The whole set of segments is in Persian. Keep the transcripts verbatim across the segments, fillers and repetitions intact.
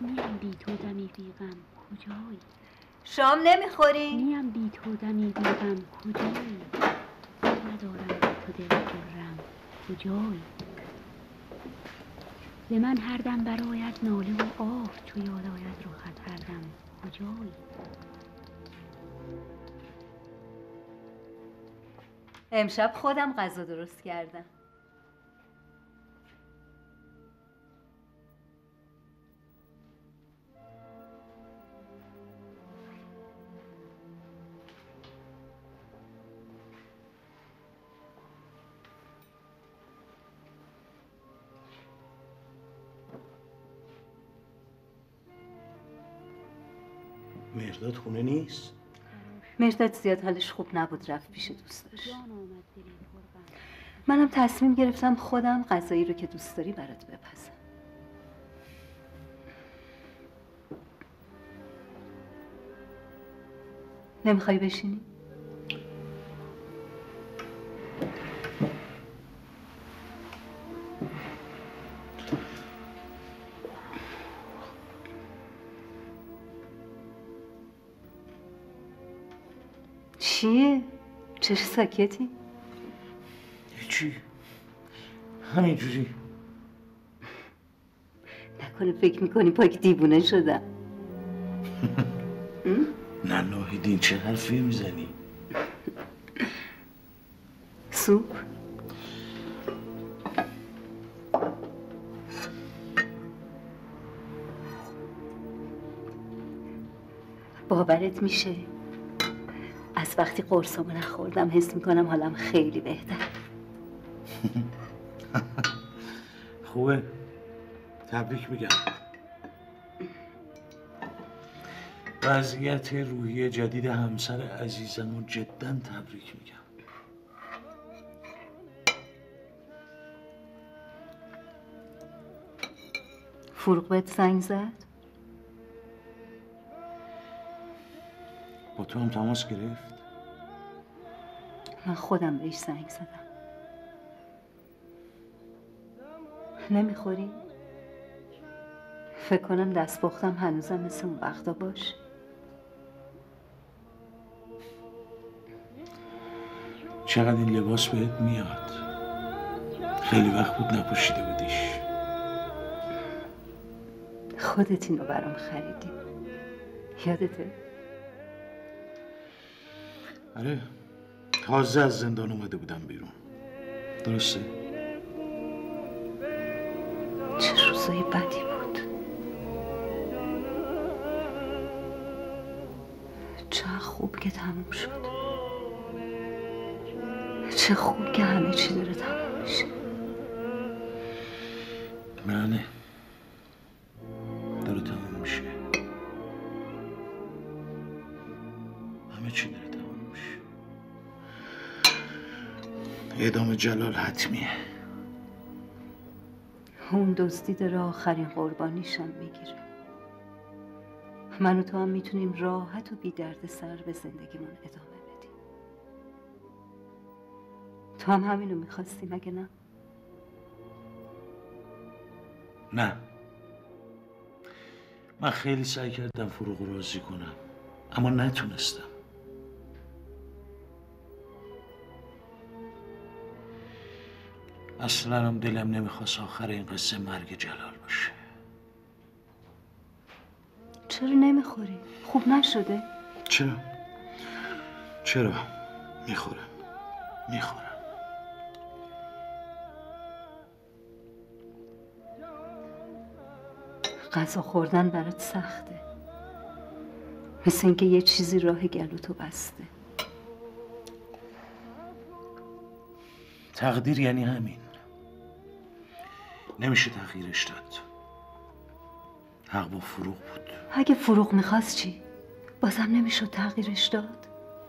نیم بی تو دمی بیغم کجایی؟ شام نمیخوری؟ نیم بی تو دمی بیغم کجایی؟ ندارم تو دل خرم کجایی؟ به من هر دم برآید ناله و آه چو یاد آید رخت هر دم کجایی؟ امشب خودم غذا درست کردم. مهرداد خونه نیست؟ مهرداد زیاد حالش خوب نبود، رفت پیش دوستش. منم تصمیم گرفتم خودم غذایی رو که دوست داری برات بپزم. نمیخوای بشینی؟ چیه؟ چرا ساکتی؟ هیچی، همینجوری. نکنه فکر میکنی پاک دیوونه شدم؟ نه ناهیدین، چه حرفی میزنی؟ سوپ؟ باورت میشه از وقتی قرصامو نخوردم حس میکنم حالم خیلی بهتر. خوبه، تبریک میگم. وضعیت روحی جدید همسر عزیزمو جدا تبریک میگم. فروغ بهت زنگ زد؟ با تو هم تماس گرفت؟ من خودم بهش زنگ زدم. نمیخوری؟ فکر کنم دستپختم هنوزم مثل اون وقتا باش. چقدر این لباس بهت میاد؟ خیلی وقت بود نپوشیده بودیش. خودت اینو برام خریدی، یادته؟ آره، تازه از زندان اومده بودم بیرون. درسته؟ چه روزای بدی بود. چه خوب که تموم شد. چه خوب که همه چی داره تموم میشه. منه داره تموم میشه. همه چی داره تموم میشه. اعدام جلال حتمیه. اون دزدی داره آخرین قربانیشم میگیره. من و تو هم میتونیم راحت و بی درد سر به زندگیمون ادامه بدیم. تو هم همینو میخواستی مگه نه؟ نه، من خیلی سعی کردم فروغ رو راضی کنم اما نتونستم. اصلا هم دلم نمیخواست آخر این قصه مرگ جلال باشه. چرا نمیخوری؟ خوب نشده؟ چرا؟ چرا؟ میخورم میخورم. غذا خوردن برات سخته، مثل اینکه یه چیزی راه گلوتو بسته. تقدیر یعنی همین، نمیشه تغییرش داد. حق با فروغ بود. اگه فروغ میخواست چی؟ بازم نمیشد تغییرش داد؟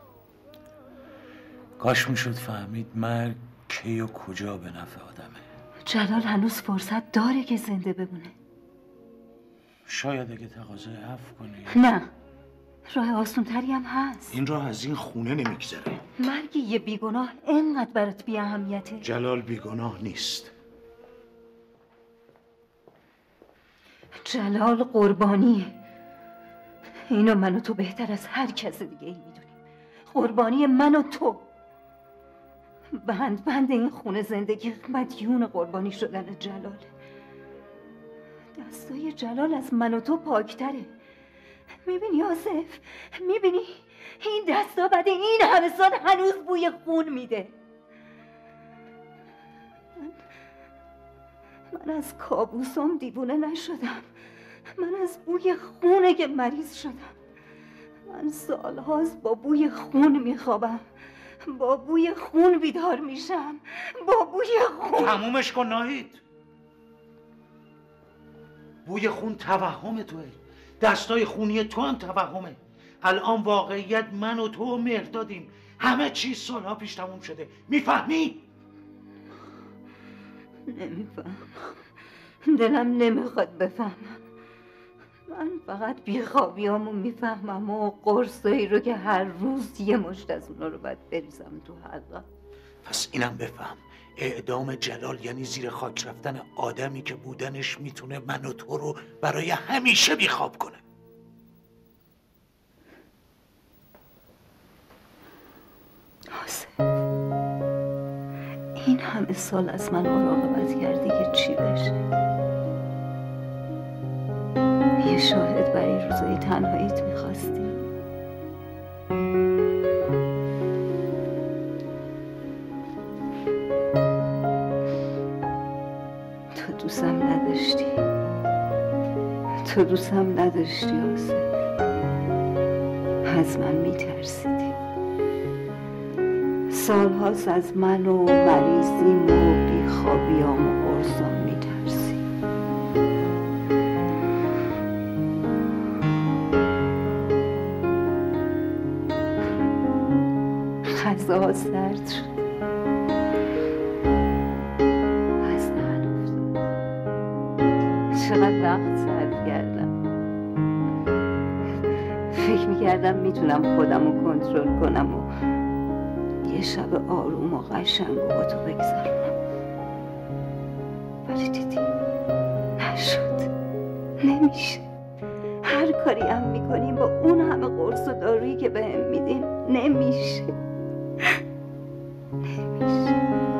کاش میشد فهمید مرگ کی و کجا به نفع آدمه. جلال هنوز فرصت داره که زنده بمونه. شاید اگه تقاضای عفو کنی. نه، راه آسونتری هم هست. این راه از این خونه نمیگذره. مرگ یه بیگناه اینقدر برات بی اهمیته؟ جلال بیگناه نیست. جلال قربانی. اینو من و تو بهتر از هر کس دیگه ای میدونیم. قربانی من و تو. بند بند این خونه زندگی مدیون قربانی شدن جلال. دستای جلال از من و تو پاکتره. میبینی آصف؟ میبینی؟ این دستا بعد این همه سال هنوز بوی خون میده. من, من از کابوسم دیوونه نشدم. من از بوی خونه که مریض شدم. من سالهاست با بوی خون میخوابم، با بوی خون بیدار میشم، با بوی خون. تمومش کن ناهید. بوی خون توهم توه، دستای خونی تو هم توهمه. الان واقعیت من و تو مردادیم. همه چیز سالها پیش تموم شده. میفهمی؟ نمیفهم. دلم نمیخواد بفهمم. من فقط بیخوابیامو میفهمم و قرصایی رو که هر روز یه مشت از اونا رو باید بریزم تو حلقم. پس اینم بفهم، اعدام جلال یعنی زیر خاک رفتن آدمی که بودنش میتونه من و تو رو برای همیشه بیخواب کنه. آصف، این همه سال از من مراقبت کردی که چی بشه؟ یه شاهد برای روزای تنهاییت میخواستی؟ تو دوستم نداشتی. تو دوستم نداشتی آصف. از من میترسیدی. سالهاست از من و مریضیم و بیخوابیام و قرصام میترسی. غذاها سرد شد. از دهن افتاد. چقدر وقت صرف کردم. فکر میکردم میتونم خودم رو کنترل کنم و یه شب آروم و قشنگ و با تو بگذرونم. ولی دیدی نشد. نمیشه. هر کاری هم میکنیم با اون همه قرص و دارویی که بهم میدین نمیشه. نمیشه.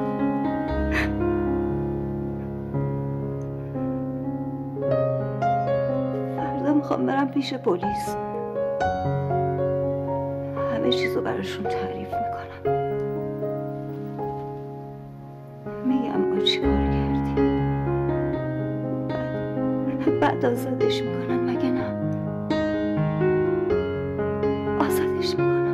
فردا میخوام برم پیش پلیس. همه چیزو براشون تعریف میکنم. میگم ما چی کار کردیم. بعد, بعد آزادش میکنن مگه نه؟ آزادش میکنن.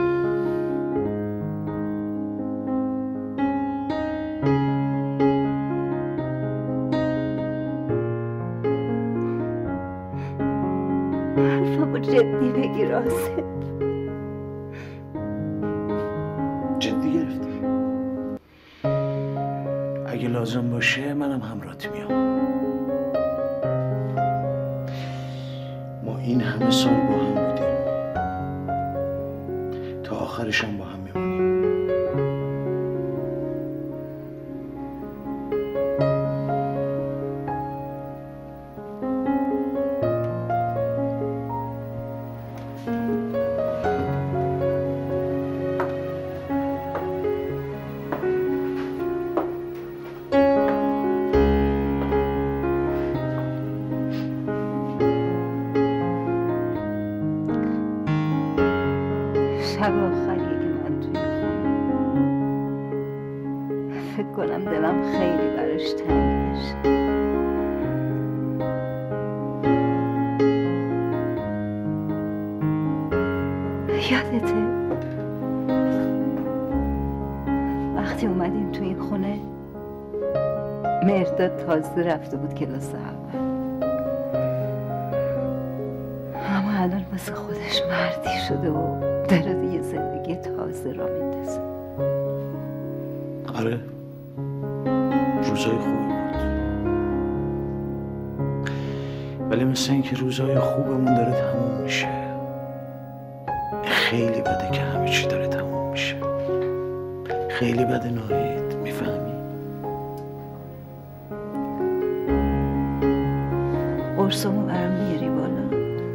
حرفمو جدی بگیر آصف. جدی گرفتی؟ اگه لازم باشه منم همراهت میام. ما این همه سال با هم بودیم، تا آخرش هم با هم میمونیم. شب آخریه که من توی خونه. فکر کنم دلم خیلی براش تنگ بشه. یادته وقتی اومدیم توی این خونه مرداد تازه رفته بود کلاس اول، اما الان واسه خودش مردی شده و داره یه زندگی تازه را میندازه. آره، روزای خوبی بود، ولی مثل اینکه روزای خوبمون داره تموم میشه. خیلی بده که همه چی داره تموم میشه. خیلی بده ناهید، میفهمی؟ قرصمو برام میاری بالا؟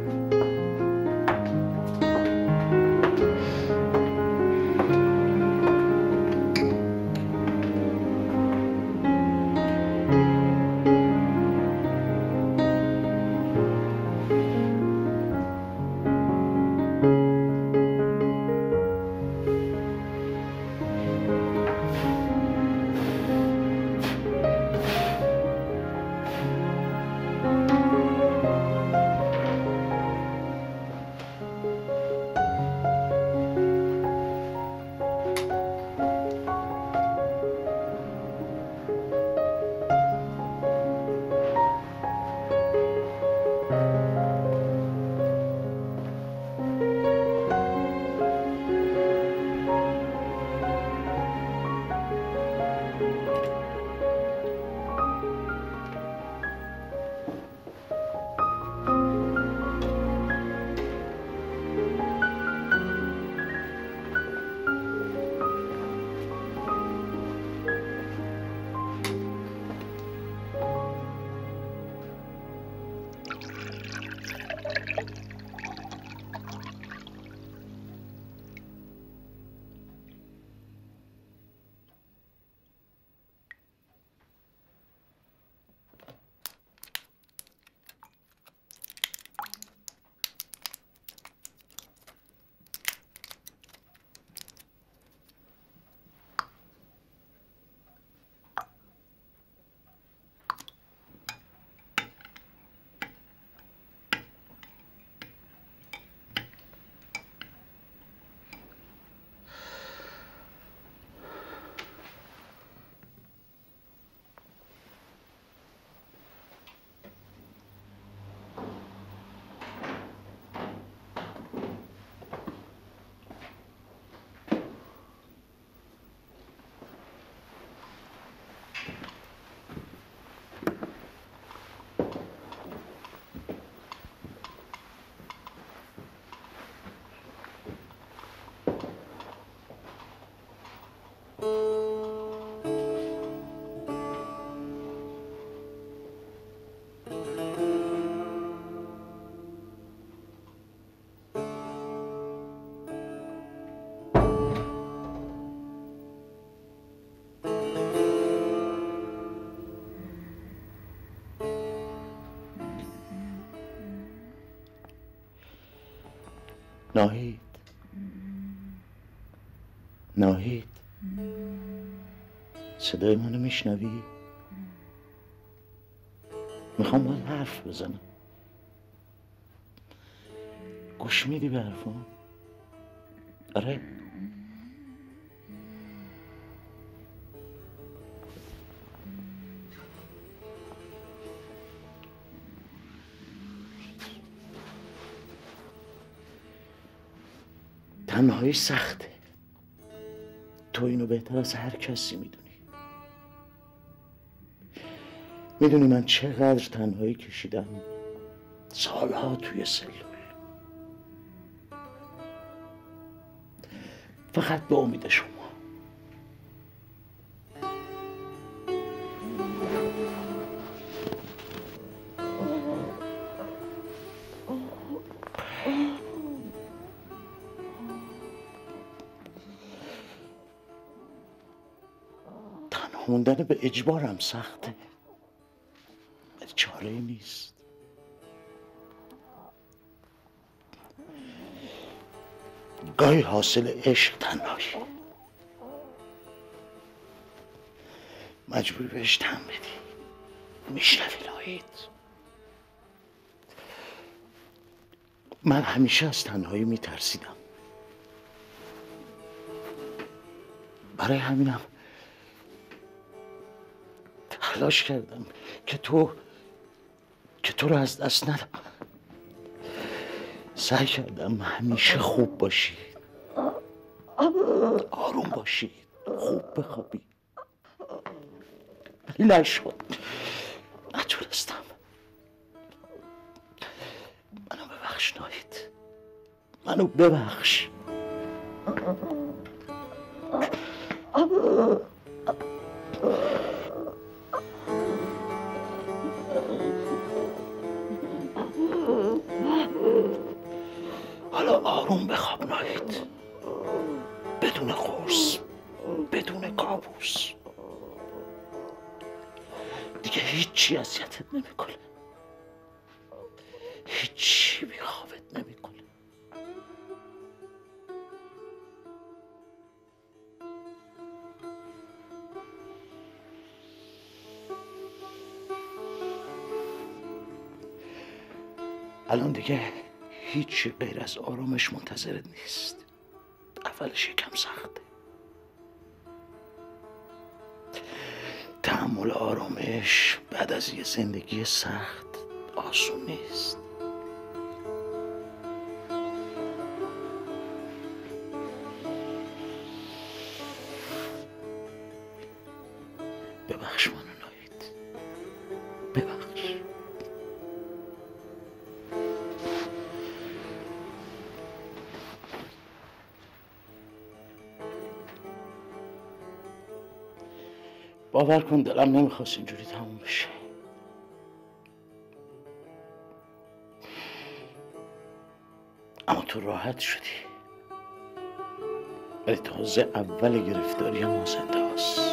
ناهید ناهید صدای منو میشنوی؟ میخوام باید حرف بزنم. گوش میدی به حرفام؟ آره؟ تنهایی سخته. تو اینو بهتر از هر کسی میدونی. میدونی من چقدر تنهایی کشیدم سالها توی سلول، فقط به امید شما. تنها موندن به اجبارم سخته، ولی چاره نیست. گاهی حاصل عشق تنهایی، مجبوری بهش تن بدی. میشنوی ناهید؟ من همیشه از تنهایی میترسیدم، برای همینم تلاش کردم که تو که تو رو از دست ندم. سعی کردم همیشه خوب باشی، آروم باشی، خوب بخوابی، ولی نشد. نتونستم. منو ببخش ناهید، منو ببخش. آروم بخواب ناهید، بدون قرص، بدون کابوس. دیگه هیچی اذیتت نمیکنه، هیچی بیخوابت نمیکنه. الان دیگه هیچی غیر از آرامش منتظرت نیست. اولش یکم سخته، تحمل آرامش بعد از یه زندگی سخت آسون نیست. ببخش منو ناهید، ببخش. باور کن دلم نمیخواست اینجوری تموم بشه، اما تو راحت شدی. ولی تازه اول گرفتاری ما زنده هست.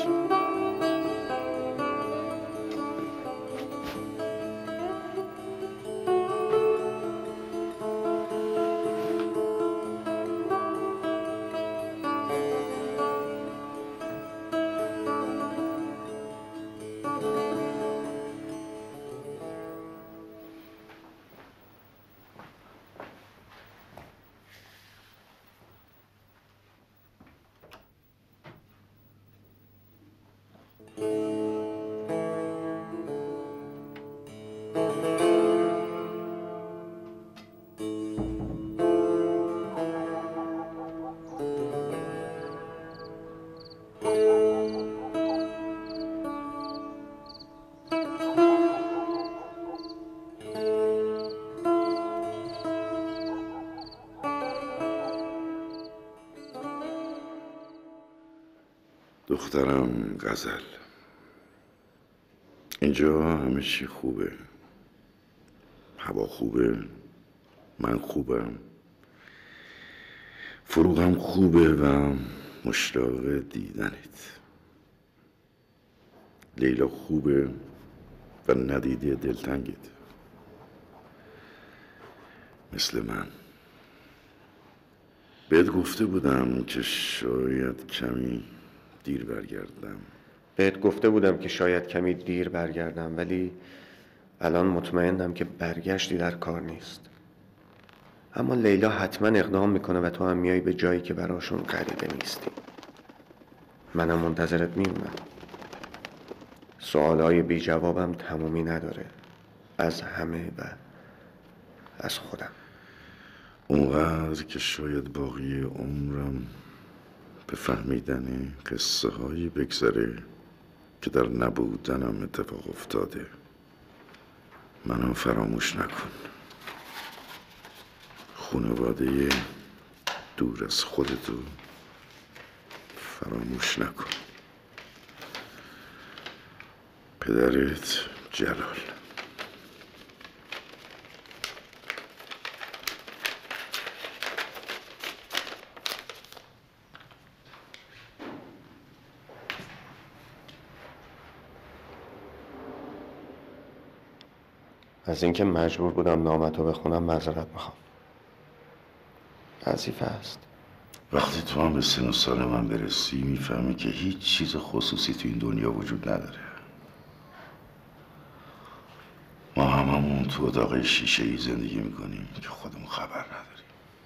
دخترم غزل، اینجا همه چی خوبه، هوا خوبه، من خوبم، فروغم خوبه و مشتاق دیدنت. لیلا خوبه و ندیده دلتنگت مثل من. بهت گفته بودم که شاید کمی دیر برگردم. بهت گفته بودم که شاید کمی دیر برگردم، ولی الان مطمئنم که برگشتی در کار نیست. اما لیلا حتما اقدام میکنه و تو هم میای به جایی که براشون غریبه نیستی. منم منتظرت میمونم. سوالای بی جوابم تمومی نداره، از همه و از خودم. اونقدر که شاید باقی عمرم به فهمیدن قصه هایی بگذره که در نبودنم اتفاق افتاده. منو فراموش نکن. خانواده دور از خودتو فراموش نکن. پدرت جلال. از اینکه مجبور بودم نامتو بخونم معذرت میخوام. وظیفه است. وقتی تو هم به سن و سال من برسی میفهمی که هیچ چیز خصوصی تو این دنیا وجود نداره. ما هممون تو اتاق شیشه ای زندگی میکنیم که خودمون خبر نداریم.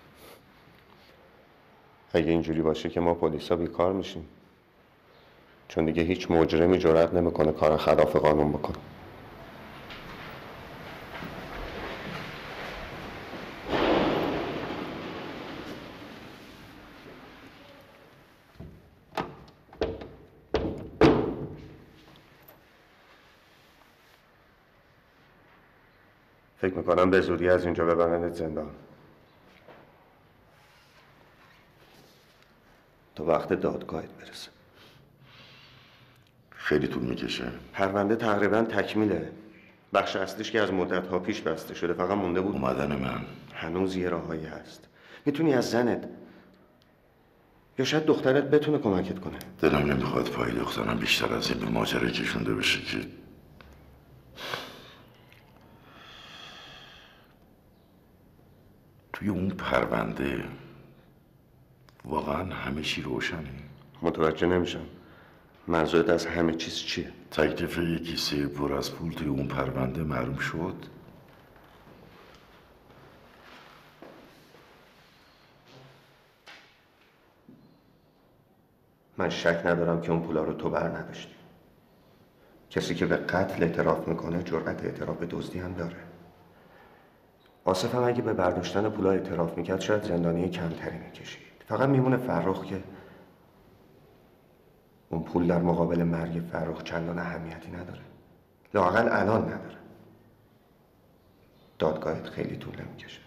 اگه اینجوری باشه که ما پلیسا بیکار میشیم، چون دیگه هیچ مجرمی جرئت نمیکنه کار خلاف قانون بکنه. فکر میکنم به زودی از اینجا ببرنت زندان. تا وقت دادگاهت برسه. خیلی طول میکشه. پرونده تقریبا تکمیله. بخش اصلیش که از مدت‌ها پیش بسته شده، فقط مونده بود اومدن من. هنوز یه راهایی هست. میتونی از زنت یا شاید دخترت بتونه کمکت کنه. دلم نمیخواد پای دخترم بیشتر از این به ماجرا کشونده بشه که توی اون پرونده واقعا همه چی روشنه. متوجه نمیشم منظورت از همه چیز چیه؟ تکلیف یک کیسه پر از پول توی اون پرونده معلوم شد. من شک ندارم که اون پولا رو تو بر نداشتی. کسی که به قتل اعتراف میکنه جرأت اعتراف به دزدی هم داره. آصف هم اگه به برداشتن پولا اعتراف میکرد شاید زندانی کمتری میکشید. فقط میمونه فرخ که اون پول در مقابل مرگ فرخ چندان اهمیتی نداره. لااقل الان نداره. دادگاهت خیلی طول نمیکشه.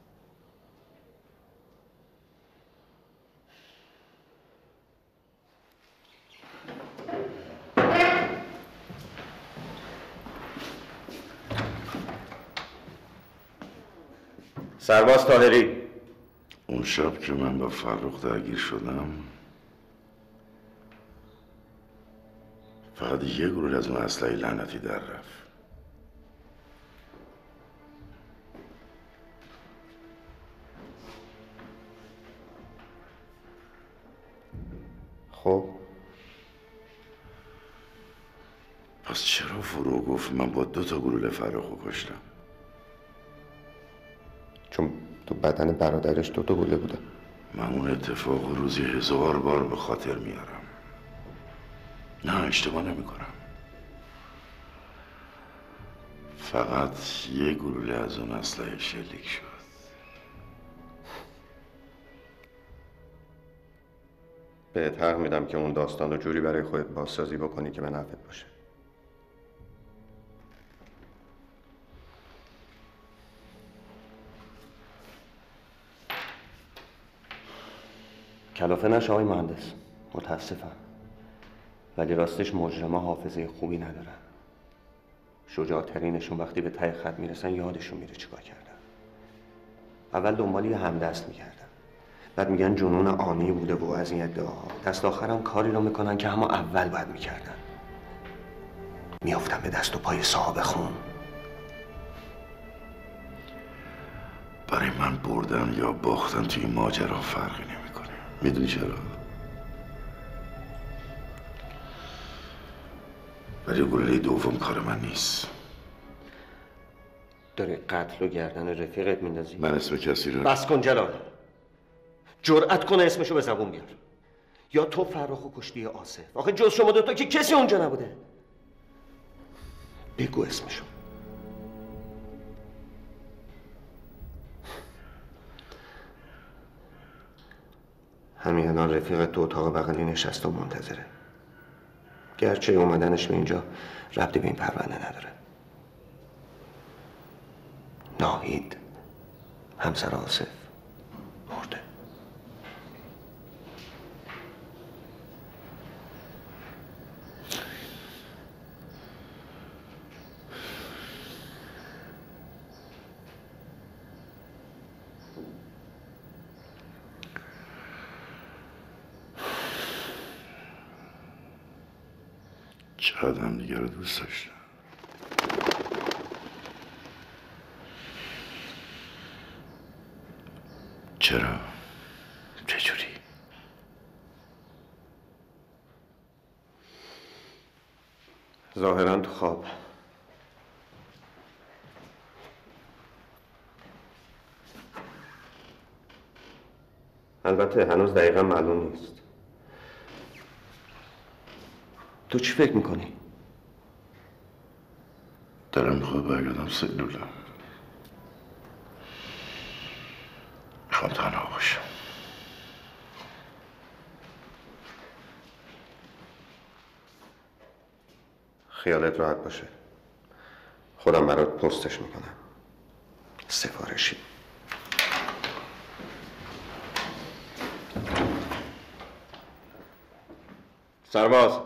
سرباز طاهری، اون شب که من با فرخ درگیر شدم فقط یه گلوله از اون اسلحه لعنتی در رفت. خب پس چرا فرو گفت من با دو تا گلوله فرخو کشتم؟ چون تو بدن برادرش دو تا گلوله بوده. من اون اتفاق روزی هزار بار به خاطر میارم. نه اشتباه نمی کنم. فقط یه گلوله از اون اسلحه شلیک شد. بهت حق میدم که اون داستان رو جوری برای خودت بازسازی بکنی که به نفعت باشه. کلافه نشه آقای مهندس، متاسفم، ولی راستش مجرما حافظه خوبی ندارن. شجاع‌ترینشون وقتی به ته خط میرسن یادشون میره چیکار کردن. اول دنبال یه همدست میگردن، بعد میگن جنون آنی بوده و از این ادعاها. دست آخرم کاری رو میکنن که همون اول باید میکردن. میافتن به دست و پای صاحب خون. برای من بردن یا باختن توی ماجرا فرقی نمیکنه. میدونی چرا؟ ولی گلوله دوم کار من نیست. داری قتل و گردن رفیقت میندازی؟ من اسم کسی رو بس کن جلال. جرأت کنه اسمشو به زبون بیار. یا تو فرخو کشتی یا آصف. آخه جز شما دوتا که کسی اونجا نبوده. بگو اسمشو. همین الان رفیق تو اتاق بغلی نشست و منتظره. گرچه اومدنش به اینجا ربطی به این پرونده نداره. ناهید همسر آصف مرده. چقدر هم دیگه رو دوست داشتم. چرا؟ چجوری؟ ظاهراً تو خواب. البته هنوز دقیقا معلوم نیست. تو چی فکر میکنی؟ دلم میخواد برگردم سلولم. میخوام تنها باشم. خیالت راحت باشه. خودم برات پستش میکنم. سفارشی. سرباز.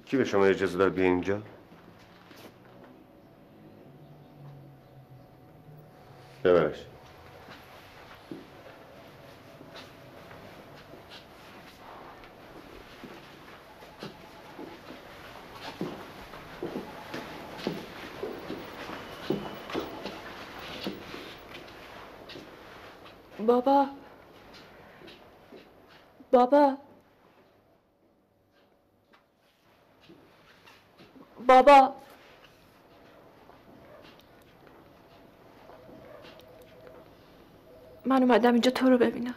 کی به شما اجازه داد بیاین اینجا؟ ببرش. بابا بابا بابا من اومدم اینجا تو رو ببینم.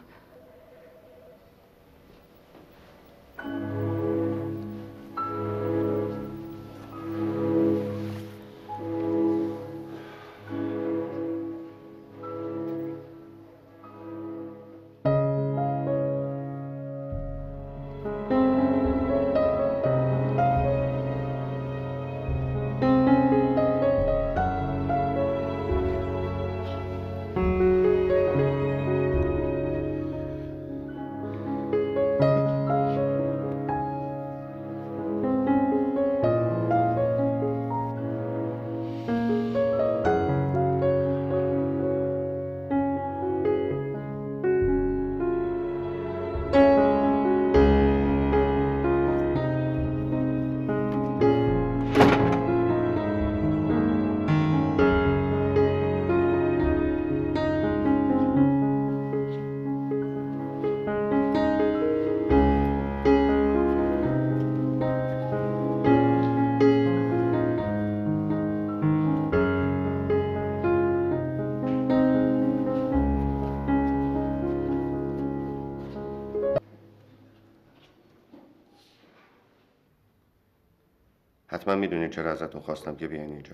حتما میدونید چرا ازتون خواستم که بیاین اینجا.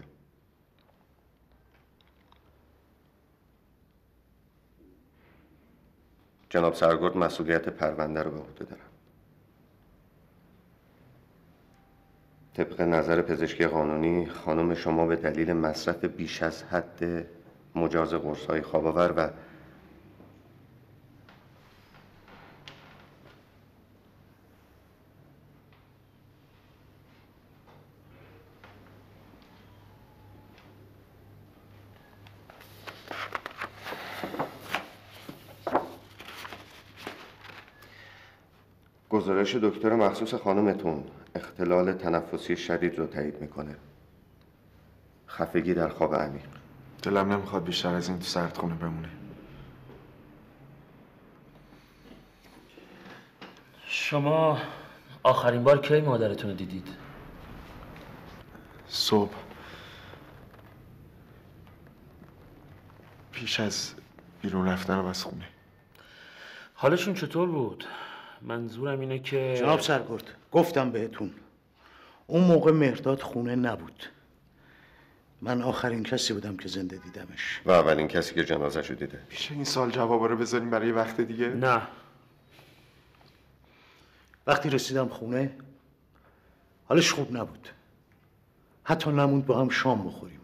جناب سرگرد مسئولیت پرونده رو به عهده دارن. طبق نظر پزشکی قانونی خانم شما به دلیل مصرف بیش از حد مجاز قرص‌های خواب‌آور و گزارش دکتر مخصوص خانمتون اختلال تنفسی شدید رو تایید میکنه. خفگی در خواب عمیق. دلم نمیخواد بیشتر از این تو سردخونه بمونه. شما آخرین بار کی مادرتون رو دیدید؟ صبح پیش از بیرون رفتنم از خونه. حالشون چطور بود؟ منظورم اینه که جناب سرگرد گفتم بهتون اون موقع مهرداد خونه نبود. من آخرین کسی بودم که زنده دیدمش و اولین کسی که جنازه‌شو دیده. میشه این سال جوابا رو بذاریم برای وقت دیگه؟ نه. وقتی رسیدم خونه حالش خوب نبود. حتی نموند با هم شام بخوریم.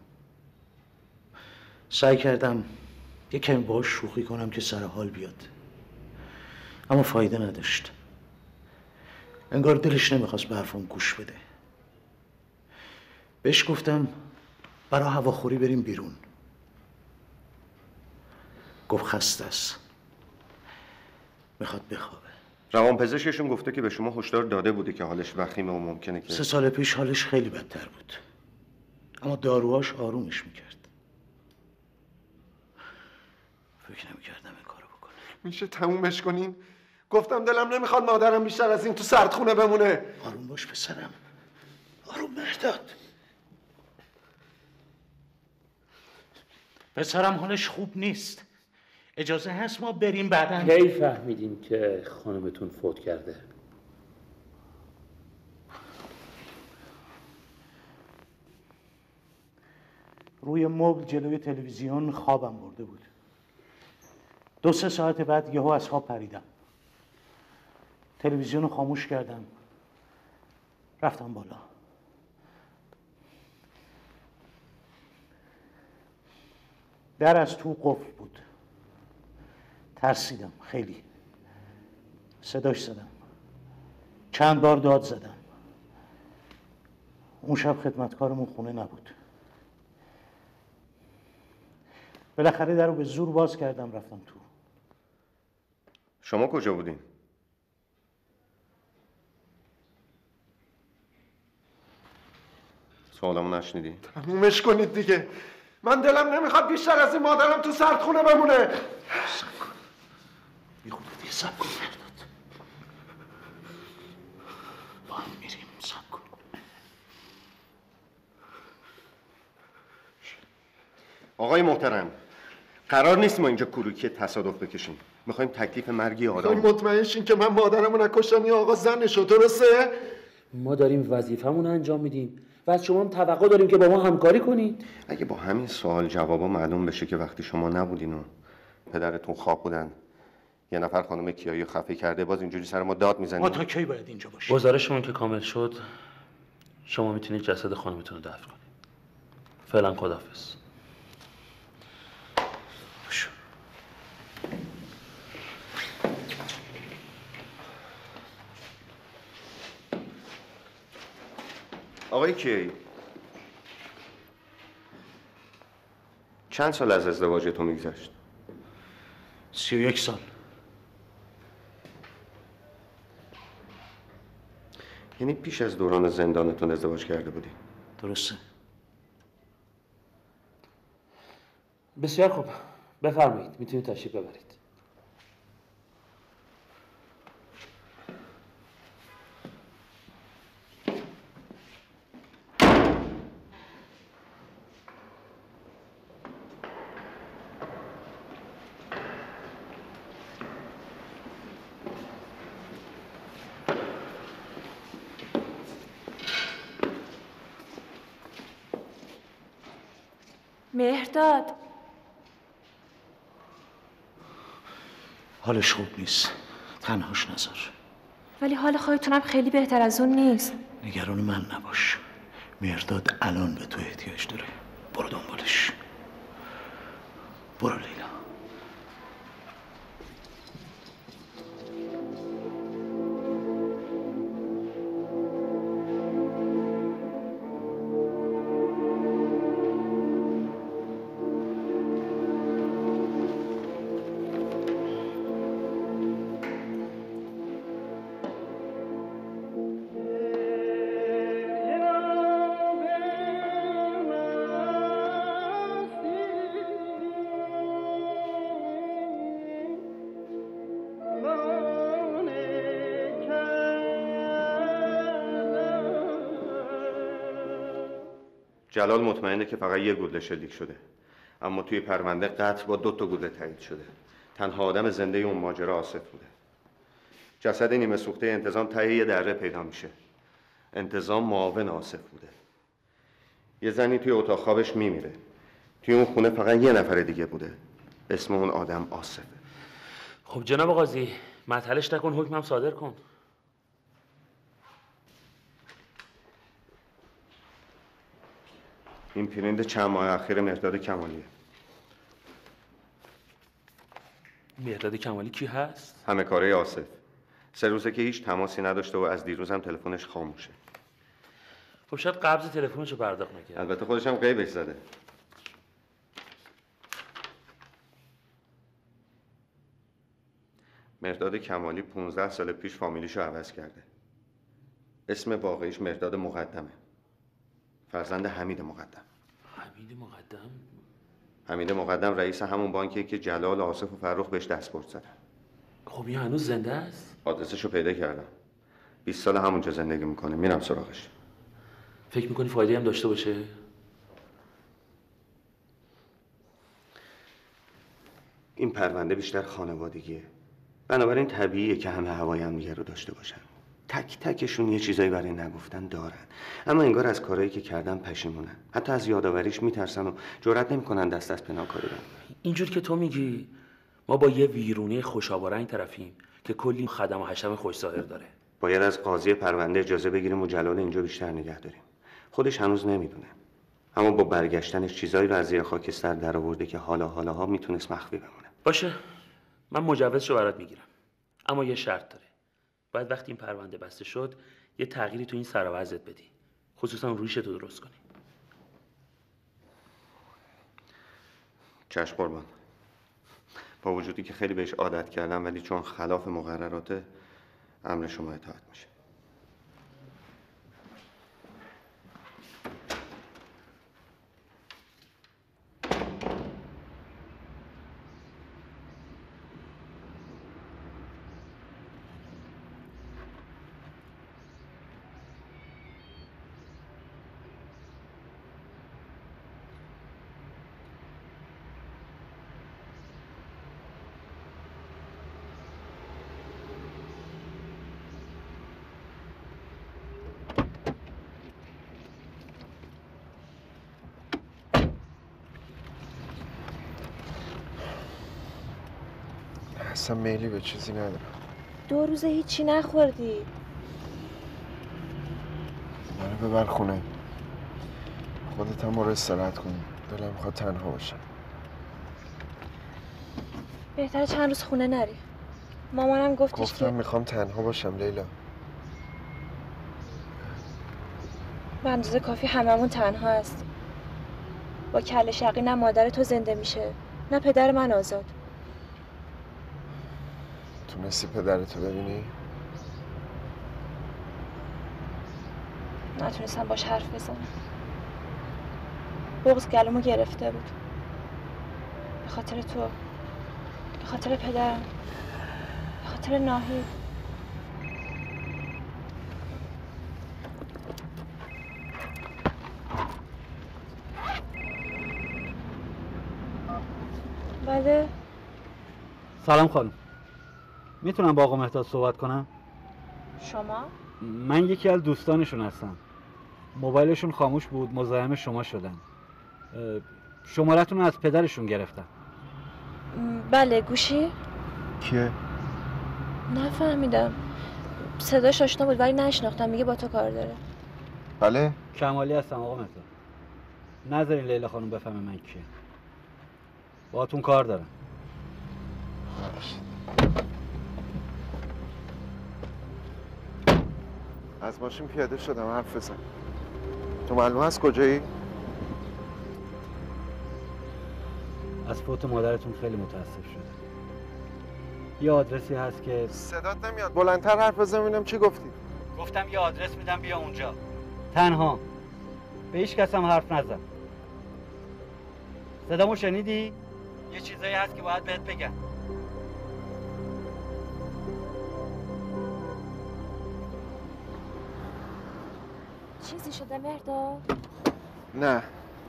سعی کردم یه کمی باهاش شوخی کنم که سر حال بیاد، اما فایده نداشت. انگار دلش نمیخواست به حرفم گوش بده. بهش گفتم برای هواخوری بریم بیرون. گفت خسته است، میخواد بخوابه. روانپزشکشون گفته که به شما هشدار داده بوده که حالش وخیمه و ممکنه که سه سال پیش حالش خیلی بدتر بود، اما داروهاش آرومش میکرد. فکر نمیکردم این کارو بکنه. میشه تمومش کنین؟ گفتم دلم نمیخواد مادرم بیشتر از این تو سردخونه بمونه. آروم باش پسرم، آروم مهرداد. پسرم حالش خوب نیست. اجازه هست ما بریم بعداً؟ کی فهمیدین که خانمتون فوت کرده؟ روی مبل جلوی تلویزیون خوابم برده بود. دو سه ساعت بعد یهو از خواب پریدم. تلویزیون رو خاموش کردم، رفتم بالا. در از تو قفل بود. ترسیدم خیلی. صداش زدم. چند بار داد زدم. اون شب خدمتکارمون خونه نبود. بالاخره در رو به زور باز کردم رفتم تو. شما کجا بودین؟ سوالمو نشنیدی؟ تمومش کنید دیگه. من دلم نمیخواد بیشتر از این مادرم تو سردخونه بمونه. سب کن. میخواد دیگه سب کن مرداد. با هم میریم. سب کن. آقای محترم، قرار نیست ما اینجا کروکی تصادف بکشیم. میخوایم تکلیف مرگی آدم. مطمئن شین که من مادرمو نکشتم یا آقا زنشو، درسته؟ ما داریم وظیفمون انجام میدیم و از شما هم توقع داریم که با ما همکاری کنید. اگه با همین سوال جوابا معلوم بشه که وقتی شما نبودین و پدرتون خواب بودن یه نفر خانم کیایی خفه کرده، باز اینجوری سر ما داد میزنید. ما تا کی باید اینجا باشیم؟ گزارشمون که کامل شد شما میتونید جسد خانمتون رو دفن کنید. فعلا خداحافظ. آقای کیایی، چند سال از ازدواجتون میگذشت؟ سی و یک سال. یعنی پیش از دوران زندانتون ازدواج کرده بودی؟ درسته. بسیار خوب، بفرمایید میتونید تشریف ببرید. مهرداد، حالش خوب نیست. تنهاش نذار. ولی حال خودتونم خیلی بهتر از اون نیست. نگران من نباش. مهرداد الان به تو احتیاج داره. برو دنبالش. برو لیلا. جلال مطمئنه که فقط یه گلوله شلیک شده، اما توی پرونده قتل با دو تا گلوله تایید شده. تنها آدم زنده اون ماجرا آصف بوده. جسد نیمه سوخته انتظام ته یه دره پیدا میشه. انتظام معاون آصف بوده. یه زنی توی اتاق خوابش میمیره. توی اون خونه فقط یه نفر دیگه بوده. اسم اون آدم آصفه. خب جناب قاضی، معطلش نکن، حکمم صادر کن. این پرینت چند ماه اخیر مهرداد کمالیه. مهرداد کمالی کی هست؟ همه کاره آصف. سه روزه که هیچ تماسی نداشته و از دیروز هم تلفنش خاموشه. خب شاید قبض تلفنشو پرداخت نکرد. البته خودش هم غیبش زده. مهرداد کمالی پونزده سال پیش فامیلیشو عوض کرده. اسم واقعیش مهرداد مقدمه. فرزند حمید مقدم. حمید مقدم؟ حمید مقدم رئیس همون بانکیه که جلال، آصف و فرخ بهش دستبرد زدن. خب این هنوز زنده است؟ آدرسشو پیدا کردم. بیست سال همونجا زندگی میکنه. میرم سراغش. فکر میکنی فایده هم داشته باشه؟ این پرونده بیشتر خانوادگیه. بنابراین طبیعیه که همه هوای هم دیگه رو داشته باشن. تک تکشون یه چیزایی برای نگفتن دارن، اما انگار از کارهایی که کردن پشیمونن. حتی از یادآوریش میترسن و جرئت نمیکنن دست از پنهانکاری بدن. اینجور که تو میگی ما با یه ویرونه خوش‌آبارنگ طرفیم که کلی خدم و حشم خوش ظاهر داره. باید از قاضی پرونده اجازه بگیریم و جلال اینجا بیشتر نگه داریم. خودش هنوز نمیدونه، اما با برگشتنش چیزایی رو از زیر خاکستر درآورده که حالا حالاها میتونست مخفی بمونه. باشه، من مجوزشو برات میگیرم، اما یه شرط داره. باید وقتی این پرونده بسته شد یه تغییری تو این سر و وضعت بدی. خصوصا ریشتو درست کنی. چشم قربان. با وجودی که خیلی بهش عادت کردم ولی چون خلاف مقرراته امر شما اطاعت میشه. اصلا میلی به چیزی ندارم. دو روزه هیچی نخوردی. منو ببر خونه. خودت هم برو استراحت کنی. دلم میخواد تنها باشم. بهتره چند روز خونه نری. مامانم گفتش گفتم که میخوام تنها باشم لیلا. به اندازه کافی هممون تنها هستیم. با کله شقی نه مادر تو زنده میشه نه پدر من آزاد. تونستی پدرتو ببینی؟ نتونستم باش حرف بزنم. بغض گلومو گرفته بود. به خاطر تو، به خاطر پدرم، به خاطر ناهید. بله. سلام خانم. میتونم با آقا مهداد صحبت کنم؟ شما؟ من یکی از دوستانشون هستم. موبایلشون خاموش بود، مزاحم شما شدن. شمارتون رو از پدرشون گرفتم. بله. گوشی؟ کیه؟ نفهمیدم. صداش آشنا بود ولی نشناختم. میگه با تو کار داره. بله؟ کمالی هستم آقا مهداد. نذارین لیلا خانم بفهمه من کیه. باهاتون کار دارم. از ماشین پیاده شدم حرف بزن. تو معلوم هست کجایی؟ از فوت مادرتون خیلی متاسف شدم. یه آدرسی هست که صدات نمیاد. بلندتر حرف بزن ببینم چی گفتی. گفتم یه آدرس میدم بیا اونجا. تنها. به هیچ کس هم حرف نزن. صدامو شنیدی؟ یه چیزایی هست که باید بهت بگم. چیزی شده مهرداد؟ نه.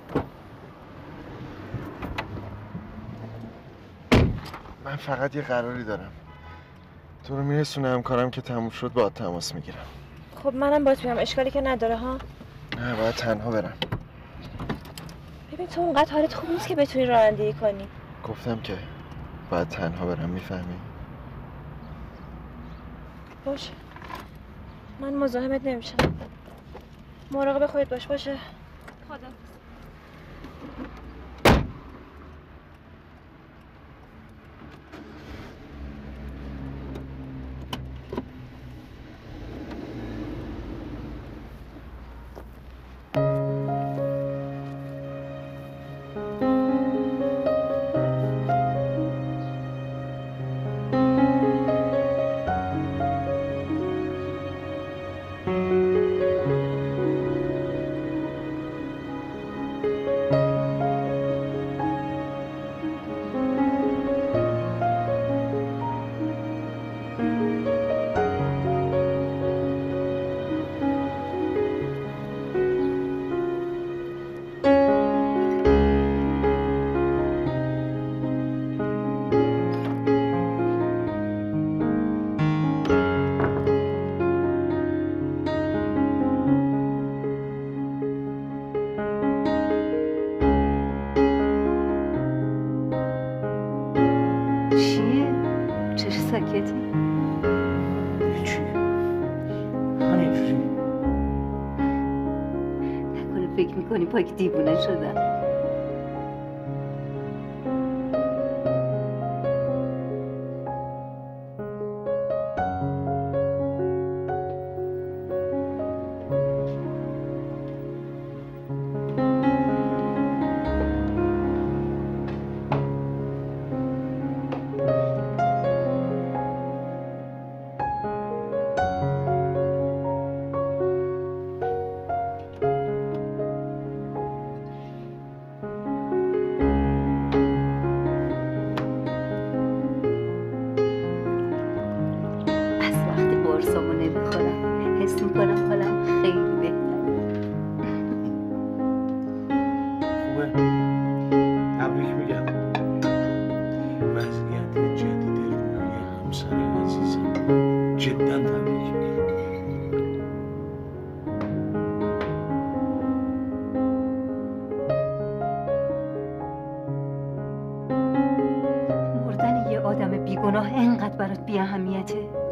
من فقط یه قراری دارم. تو رو میرسونم، کارم که تموم شد باهات تماس میگیرم. خب منم باهات میام. اشکالی که نداره ها. نه باید تنها برم. ببین تو اونقدر حالت خوب نیست که بتونی رانندگی کنی. گفتم که باید تنها برم. میفهمی؟ باشه. من مزاحمت نمیشم. مراقب خودت باش. باشه. خدا. ساکتی؟ چی؟ همینجوری. نکنه فکر میکنی پاک دیوونه شدم. خوبه؟ تبریک میگم. وضعیت جدید روی همسر عزیزم جدا تبریک میگم. مردن یه آدم بیگناه اینقدر برات بی اهمیته؟